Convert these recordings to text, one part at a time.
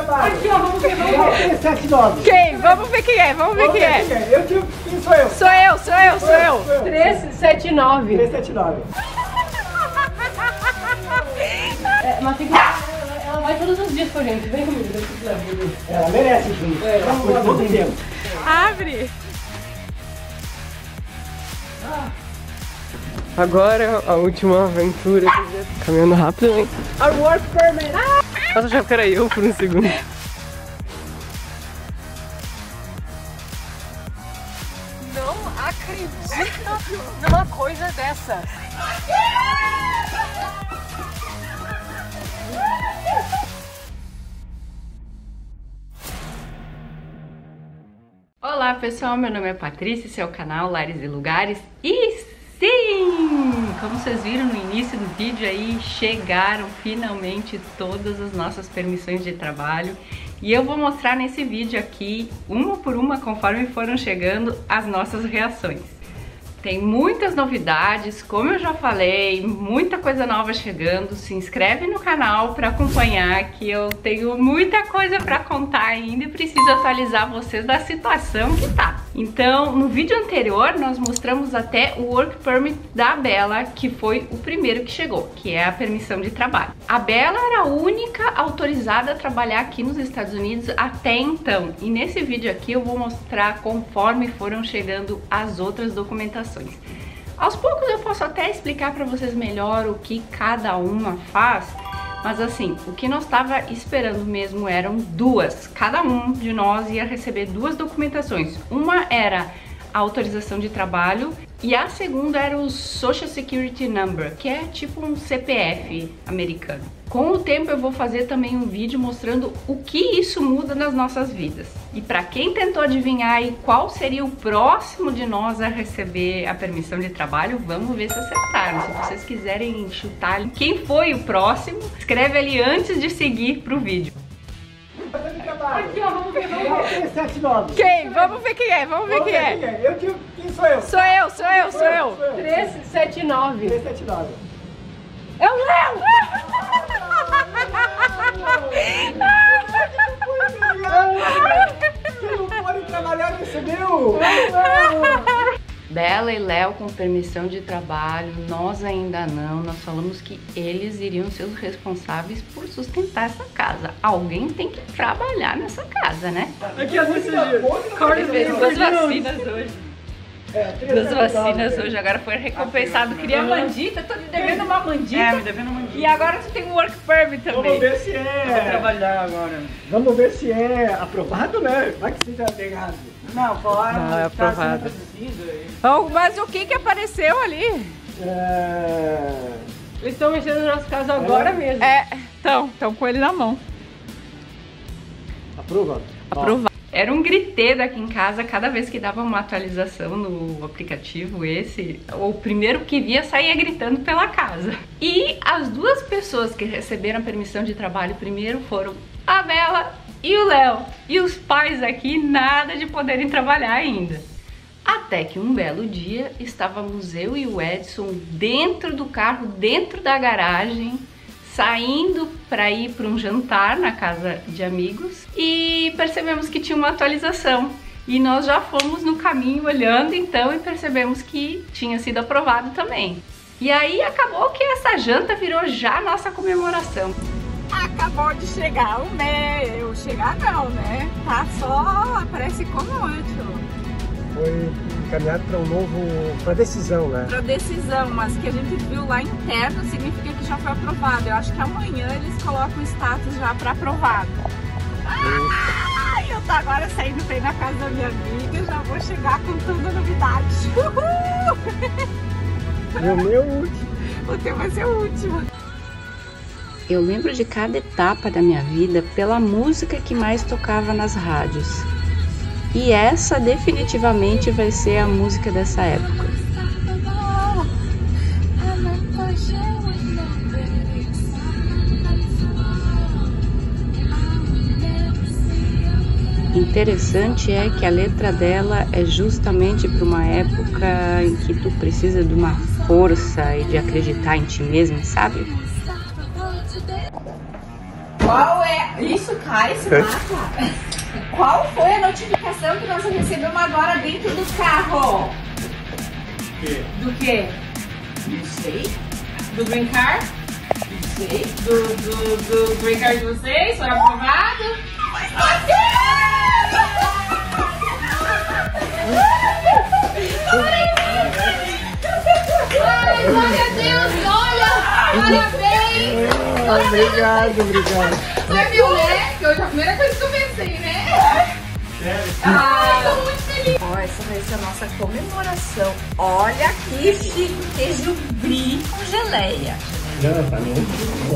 Aqui, ó, vamos ver, vamos ver. 379. Quem? Vamos ver quem é, vamos ver quem é. Quem sou eu? Sou eu. 379. 379. Mas tem que... Ela vai todos os dias com a gente. Vem comigo, deixa eu ver. Ela merece, Júnior. Vamos lá, vamos ver. Abre. Agora a última aventura. Caminhando rápido, hein? Our work permit. Nossa, achava que era eu por um segundo. Não acredito numa coisa dessa. Olá pessoal, meu nome é Patrícia, esse é o canal Lares e Lugares e sim, como vocês viram no início do vídeo aí, chegaram finalmente todas as nossas permissões de trabalho e eu vou mostrar nesse vídeo aqui, uma por uma, conforme foram chegando, as nossas reações. Tem muitas novidades, como eu já falei, muita coisa nova chegando. Se inscreve no canal para acompanhar que eu tenho muita coisa para contar ainda e preciso atualizar vocês da situação que tá. Então, no vídeo anterior nós mostramos até o Work Permit da Bela, que foi o primeiro que chegou, que é a permissão de trabalho. A Bela era a única autorizada a trabalhar aqui nos Estados Unidos até então. E nesse vídeo aqui eu vou mostrar conforme foram chegando as outras documentações. Aos poucos eu posso até explicar para vocês melhor o que cada uma faz, mas assim, o que nós estava esperando mesmo eram duas. Cada um de nós ia receber duas documentações. Uma era a autorização de trabalho e a segunda era o Social Security Number, que é tipo um CPF americano. Com o tempo eu vou fazer também um vídeo mostrando o que isso muda nas nossas vidas. E para quem tentou adivinhar aí qual seria o próximo de nós a receber a permissão de trabalho, vamos ver se acertaram. Se vocês quiserem chutar quem foi o próximo, escreve ali antes de seguir pro vídeo. Aqui, ó, vamos ver, vamos ver. 379. Quem? Vamos ver quem é, vamos ver quem é. Quem sou eu? Sou eu. 379. 379. É o Léo! Você não pode trabalhar, recebeu? Bela e Léo com permissão de trabalho, nós ainda não. Nós falamos que eles iriam ser os responsáveis por sustentar essa casa. Alguém tem que trabalhar nessa casa, né? Aqui as Duas vacinas hoje. Duas vacinas hoje, agora foi recompensado. Queria mandita, tô te devendo uma mandita. Me devendo uma mandita. E agora tu tem um work permit também. Vamos ver se é. Vou trabalhar agora. Vamos ver se é aprovado, né? Vai que seja negado. Não, falaram. Não, é aprovado. Oh, mas o que apareceu ali? Eles estão mexendo no nosso caso agora mesmo. Estão com ele na mão. Aprovado. Aprovado. Era um griteiro aqui em casa, cada vez que dava uma atualização no aplicativo o primeiro que via saía gritando pela casa. E as duas pessoas que receberam a permissão de trabalho primeiro foram a Bela e o Léo. E os pais aqui nada de poderem trabalhar ainda. Até que um belo dia estávamos eu e o Edson dentro do carro, dentro da garagem, saindo para ir para um jantar na casa de amigos e percebemos que tinha uma atualização. E nós já fomos no caminho olhando então e percebemos que tinha sido aprovado também. E aí acabou que essa janta virou já nossa comemoração. Acabou de chegar o meu, chegar não, né? Tá só, aparece como ótimo. Foi encaminhado para decisão, né? Para decisão, mas que a gente viu lá interno significa que já foi aprovado. Eu acho que amanhã eles colocam o status já para aprovado. Eu tô agora saindo pra ir na casa da minha amiga, já vou chegar contando novidades. Uhul! E o meu último. O teu vai ser o último. Eu lembro de cada etapa da minha vida pela música que mais tocava nas rádios. E essa definitivamente vai ser a música dessa época. Interessante é que a letra dela é justamente para uma época em que tu precisa de uma força e de acreditar em ti mesmo, sabe? Qual é... Isso, cai, se mata. Qual foi a notificação que nós recebemos agora dentro do carro? Do quê? Não sei. Do Green Card? Não sei. Do Green Card de vocês? Foi aprovado? Mas ai, glória a Deus, olha! Parabéns! Obrigado, obrigado. Vai meu leque, hoje é a primeira coisa que eu pensei, né? Ah, tô muito feliz. Ó, essa vai ser a nossa comemoração. Olha que chique, queijo brie com geleia. Já, tá mesmo?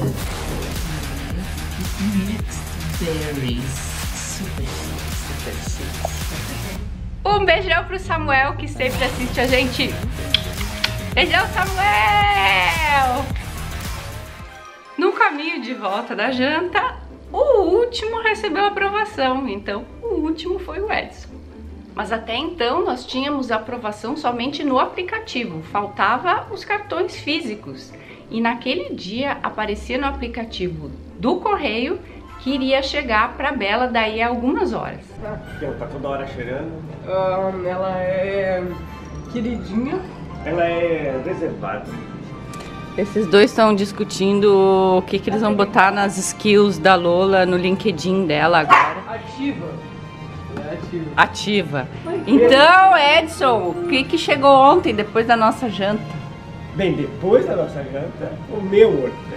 Mixed berries. Super chique. Um beijão pro Samuel, que sempre assiste a gente. Beijão, Samuel! No caminho de volta da janta, o último recebeu aprovação, então o último foi o Edson. Mas até então nós tínhamos aprovação somente no aplicativo, faltava os cartões físicos. E naquele dia aparecia no aplicativo do correio que iria chegar para Bela daí a algumas horas. Tá toda hora cheirando. Ela é queridinha. Ela é reservada. Esses dois estão discutindo o que eles vão botar nas skills da Lola no LinkedIn dela agora. Ativa. É ativa. Ativa. Então, Edson, o que chegou ontem, depois da nossa janta? Bem, depois da nossa janta, o meu ordenho.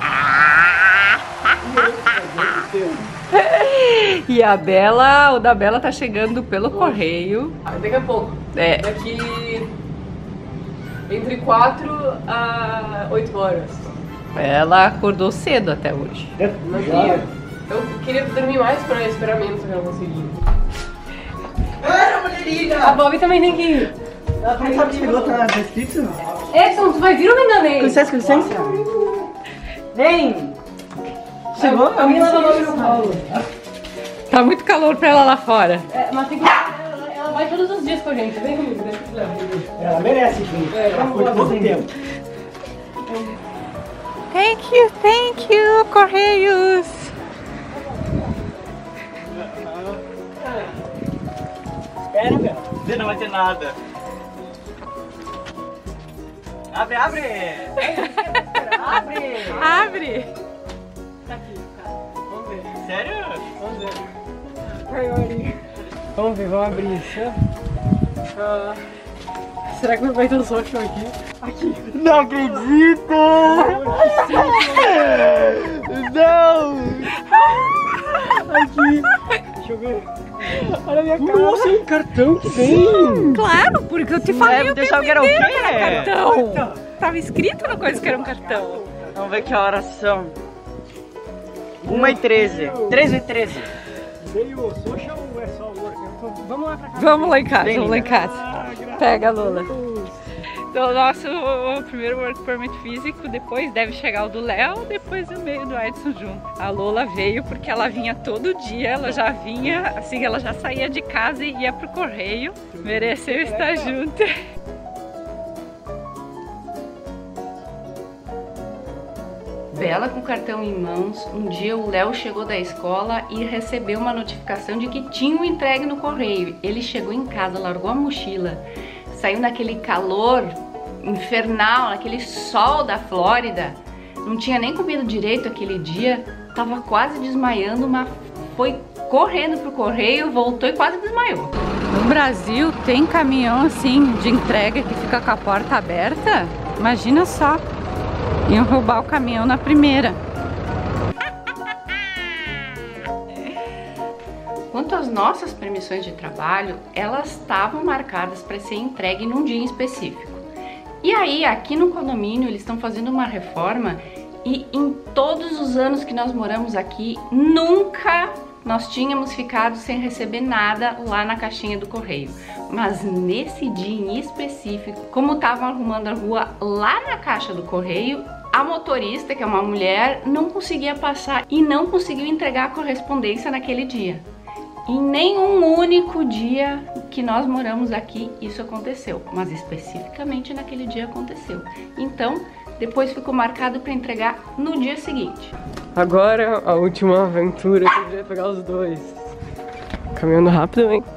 E a Bela, o da Bela tá chegando pelo correio. Daqui a pouco. É. Daqui entre 4 a 8 horas. Ela acordou cedo até hoje. Não queria. Eu queria dormir mais para esperar menos, mas eu não consegui. Para, mulherina! A Bob também tem que ir. Mas sabe que chegou, tá escrito? Edson, tu vai vir ou me enganei? Com licença, com licença. Vem! Chegou? Alguém leva a Bob no colo. Tá muito calor pra ela lá fora. É, mas tem que... Ela vai todos os dias com a gente. Vem comigo, deixa eu te levar. Ela merece, gente. Ela foi todo tempo. Thank you, Correios. Espera, Bela. Você não vai ter nada. Abre, abre! Abre! Abre. Tá aqui, tá. Vamos ver. Sério? Vamos ver. Vamos ver, vamos abrir isso. Será que não vai ter um só show aqui? Aqui. Não acredito! Não! Aqui. Deixa eu ver. Olha a minha cara. Nossa, é um cartão que vem. Claro, porque eu te falei o deixar tempo que era o inteiro quê? que era cartão. Tava escrito na coisa que era um cartão. Vamos ver que horas são. 1h13. 3h13. Veio o social ou é só o work? Vamos lá pra cá. Vamos lá em casa, Bem, vamos lá em casa. Pega, Lola. Então, o nosso primeiro work permit físico, depois deve chegar o do Léo, depois o meio do Edson junto. A Lola veio porque ela vinha todo dia, ela já vinha, assim, ela já saía de casa e ia pro correio. Mereceu estar junto. Bela com o cartão em mãos, um dia o Léo chegou da escola e recebeu uma notificação de que tinham entregue no correio. Ele chegou em casa, largou a mochila, saiu naquele calor infernal, naquele sol da Flórida, não tinha nem comido direito aquele dia, tava quase desmaiando, mas foi correndo pro correio, voltou e quase desmaiou. No Brasil tem caminhão assim de entrega que fica com a porta aberta? Imagina só. Iam roubar o caminhão na primeira. Quanto às nossas permissões de trabalho, elas estavam marcadas para ser entregue num dia específico. E aí, aqui no condomínio, eles estão fazendo uma reforma e em todos os anos que nós moramos aqui, nunca nós tínhamos ficado sem receber nada lá na caixinha do correio. Mas nesse dia em específico, como estavam arrumando a rua lá na caixa do correio, a motorista, que é uma mulher, não conseguia passar e não conseguiu entregar a correspondência naquele dia. Em nenhum único dia que nós moramos aqui isso aconteceu, mas especificamente naquele dia aconteceu. Então, depois ficou marcado para entregar no dia seguinte. Agora a última aventura que eu queria pegar os dois. Caminhando rápido, hein?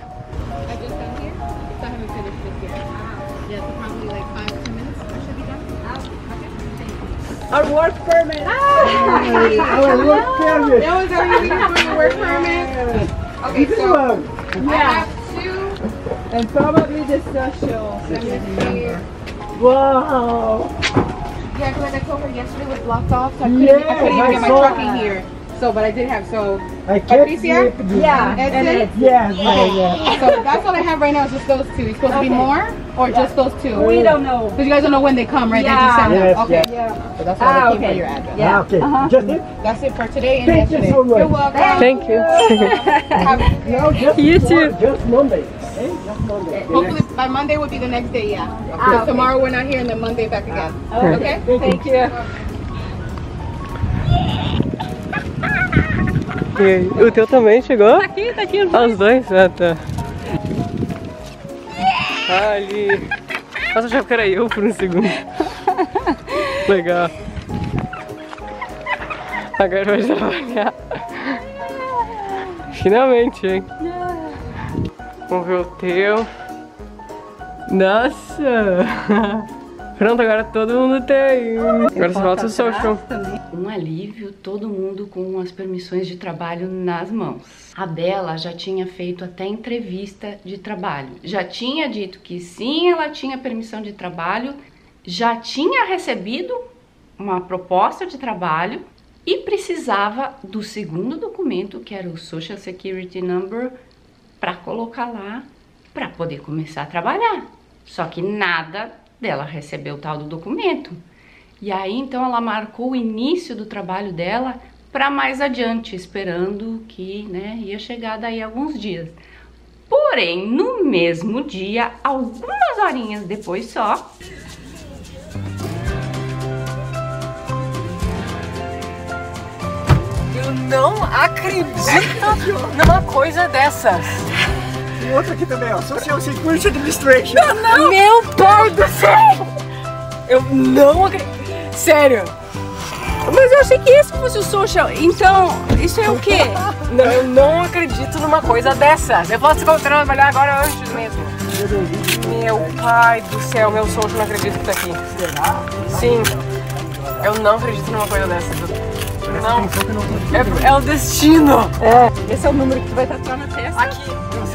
Our work permit. Our work permit. That was our meeting for your work permit. Okay, This so one. I have 2 and probably the social. Let me see. Wow. Yeah, because like I told her yesterday was blocked off, so I Yeah, couldn't even get my I saw truck in that. here. So, but I did have, so, I can't Patricia? sleep. Yeah, Edson? Yeah. So that's all I have right now is just those 2. It's supposed to be more or just those 2? We don't know. Because you guys don't know when they come, right? They just send Yes, them. Okay. yes. So that's all I came for your address. Yeah. Okay. Just it. That's it for today and Thank you yesterday. so much. You're welcome. Thank you. No, just You too. Just Monday. Okay? Just Monday. Hopefully by Monday would be the next day, yeah. Because tomorrow we're not here and then Monday back again. Okay? Thank you. E aí, o teu também chegou? Tá aqui. Os dois? Ah, tá. Ali. Nossa, eu achava que era eu por um segundo. Legal. Agora vai trabalhar. Finalmente, hein? Vamos ver o teu. Nossa! Pronto, agora todo mundo tem. Agora só falta o social. Um alívio, todo mundo com as permissões de trabalho nas mãos. A Bela já tinha feito até entrevista de trabalho. Já tinha dito que sim, ela tinha permissão de trabalho, já tinha recebido uma proposta de trabalho e precisava do segundo documento, que era o Social Security Number, para colocar lá para poder começar a trabalhar. Só que nada dela recebeu o tal do documento. E aí então ela marcou o início do trabalho dela para mais adiante, esperando que, né, ia chegar daí alguns dias. Porém, no mesmo dia, algumas horinhas depois só, Eu não acredito numa coisa dessas. E outra aqui também, ó. Social Security Administration. Não. Meu pai do céu! Eu não acredito. Sério. mas eu achei que esse fosse o social. Então, isso é o quê? Não, eu não acredito numa coisa dessas. Eu posso trabalhar agora antes mesmo. Meu pai do céu, meu social, não acredito que tá aqui. Será? Sim. Eu não acredito numa coisa dessas. Não. É o destino. É. Esse é o número que tu vai tatuar na testa. Aqui.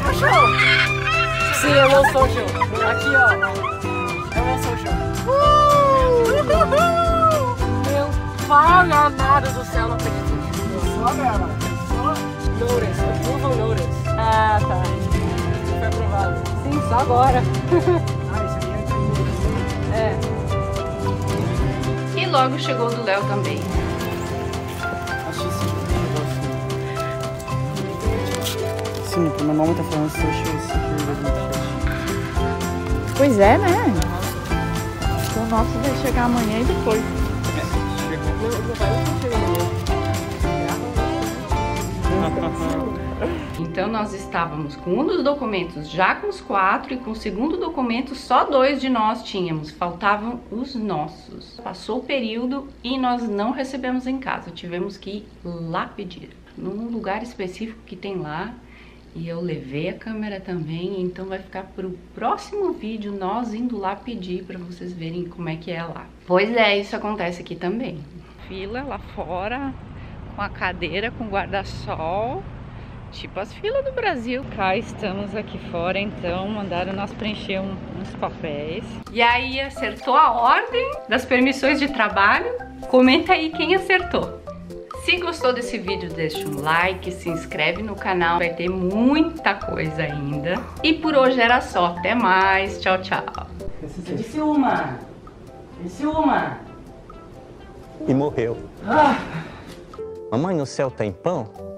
Sim, é o meu social. Aqui, ó. É o meu social. Meu pai amado do céu, não acredito nisso. Só dela. Notice, approval notice. Ah, tá. Foi aprovado. Sim, só agora. Ah, isso aqui é E logo chegou o do Léo também. Achei esse negócio. Sim, o meu nome tá falando Social Security Administration. Pois é, né? Então o nosso vai chegar amanhã e depois. Então nós estávamos com um dos documentos já com os 4 e com o segundo documento só 2 de nós tínhamos, faltavam os nossos. Passou o período e nós não recebemos em casa, tivemos que ir lá pedir, num lugar específico que tem lá. E eu levei a câmera também, então vai ficar pro próximo vídeo nós indo lá pedir para vocês verem como é que é lá. Pois é, isso acontece aqui também. Fila lá fora, com a cadeira, com guarda-sol, tipo as filas do Brasil. Cá estamos aqui fora, então mandaram nós preencher uns papéis. E aí, acertou a ordem das permissões de trabalho? Comenta aí quem acertou. Se gostou desse vídeo, deixa um like, se inscreve no canal, vai ter muita coisa ainda. E por hoje era só, até mais, tchau, tchau. Eu disse uma. Disse uma. E morreu. Mamãe, no céu tem pão?